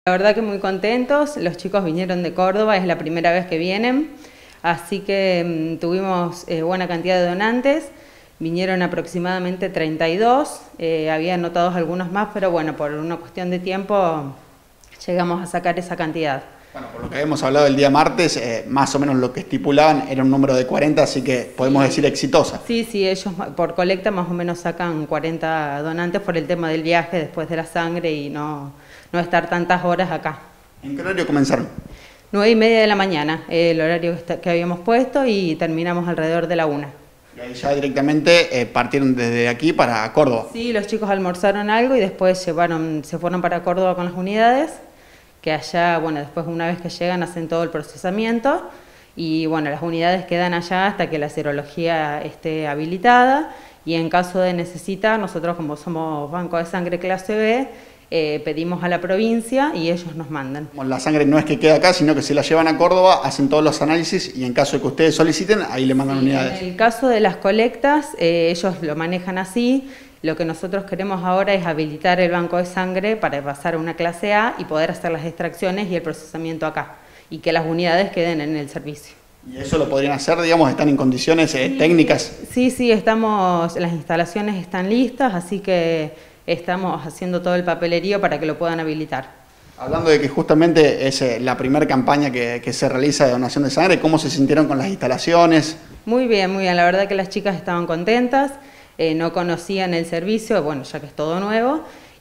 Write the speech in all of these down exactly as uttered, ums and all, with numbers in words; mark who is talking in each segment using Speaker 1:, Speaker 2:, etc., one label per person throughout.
Speaker 1: La verdad que muy contentos, los chicos vinieron de Córdoba, es la primera vez que vienen, así que mmm, tuvimos eh, buena cantidad de donantes, vinieron aproximadamente treinta y dos, eh, había anotados algunos más, pero bueno, por una cuestión de tiempo llegamos a sacar esa cantidad.
Speaker 2: Bueno, por lo que habíamos hablado el día martes, eh, más o menos lo que estipulaban era un número de cuarenta, así que podemos
Speaker 1: sí.
Speaker 2: decir exitosa.
Speaker 1: Sí, sí, ellos por colecta más o menos sacan cuarenta donantes por el tema del viaje después de la sangre y no, no estar tantas horas acá.
Speaker 2: ¿En qué horario comenzaron?
Speaker 1: Nueve y media de la mañana, el horario que, está, que habíamos puesto, y terminamos alrededor de la una.
Speaker 2: Y ahí ya directamente eh, partieron desde aquí para Córdoba.
Speaker 1: Sí, los chicos almorzaron algo y después llevaron, se fueron para Córdoba con las unidades, que allá, bueno, después una vez que llegan hacen todo el procesamiento y bueno, las unidades quedan allá hasta que la serología esté habilitada, y en caso de necesitar, nosotros como somos Banco de Sangre Clase B, eh, pedimos a la provincia y ellos nos mandan.
Speaker 2: Bueno, la sangre no es que quede acá, sino que se la llevan a Córdoba, hacen todos los análisis y en caso de que ustedes soliciten, ahí le mandan
Speaker 1: Sí,
Speaker 2: unidades.
Speaker 1: En el caso de las colectas, eh, ellos lo manejan así. Lo que nosotros queremos ahora es habilitar el banco de sangre para pasar a una clase A y poder hacer las extracciones y el procesamiento acá, y que las unidades queden en el servicio.
Speaker 2: ¿Y eso lo podrían hacer, digamos, están en condiciones eh,
Speaker 1: sí,
Speaker 2: técnicas?
Speaker 1: Sí, sí, estamos, las instalaciones están listas, así que estamos haciendo todo el papelerío para que lo puedan habilitar.
Speaker 2: Hablando de que justamente es eh, la primera campaña que, que se realiza de donación de sangre, ¿cómo se sintieron con las instalaciones?
Speaker 1: Muy bien, muy bien, la verdad que las chicas estaban contentas. Eh, no conocían el servicio, bueno, ya que es todo nuevo,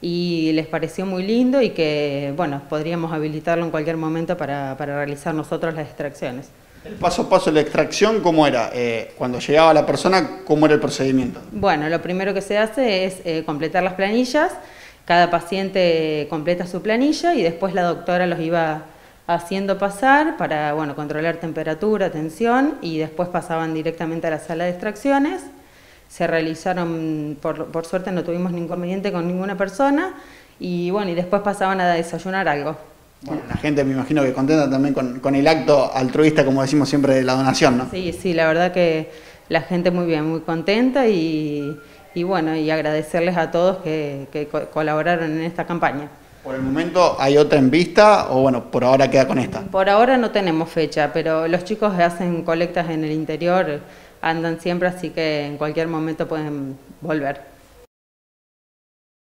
Speaker 1: y les pareció muy lindo y que, bueno, podríamos habilitarlo en cualquier momento para, para realizar nosotros las extracciones.
Speaker 2: El paso a paso de la extracción, ¿cómo era? Eh, cuando llegaba la persona, ¿cómo era el procedimiento?
Speaker 1: Bueno, lo primero que se hace es eh, completar las planillas. Cada paciente completa su planilla y después la doctora los iba haciendo pasar para, bueno, controlar temperatura, tensión, y después pasaban directamente a la sala de extracciones. Se realizaron, por, por suerte no tuvimos ningún inconveniente con ninguna persona, y bueno, y después pasaban a desayunar algo.
Speaker 2: Bueno, la gente me imagino que contenta también con, con el acto altruista, como decimos siempre, de la donación, ¿no?
Speaker 1: Sí, sí, la verdad que la gente muy bien, muy contenta, y, y bueno, y agradecerles a todos que, que co colaboraron en esta campaña.
Speaker 2: Por el momento, ¿hay otra en vista o bueno, por ahora queda con esta?
Speaker 1: Por ahora no tenemos fecha, pero los chicos hacen colectas en el interior, andan siempre, así que en cualquier momento pueden volver.